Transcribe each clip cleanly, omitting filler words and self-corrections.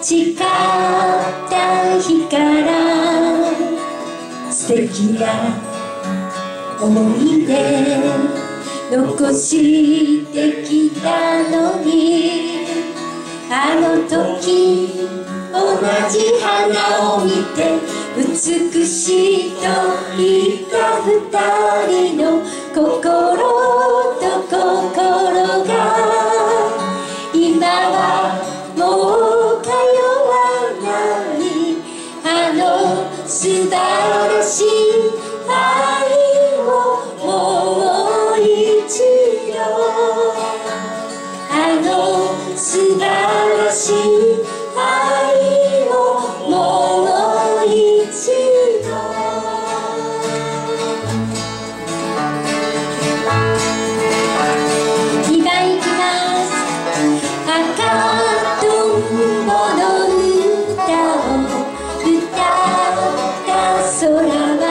誓った日から素敵な思い出残してきたのに、あの時同じ花を見て美しいと言った二人の心と心が今はもう通わない。あの素晴らしい愛をもう一度、あの素晴らしい愛をもう一度。2番いきます。赤とんぼの歌を歌った空は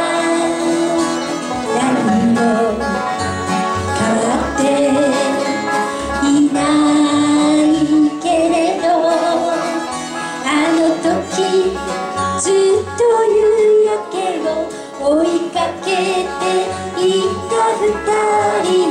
何も変わっていないけれど、あの時ずっと夕焼けを追いかけていた二人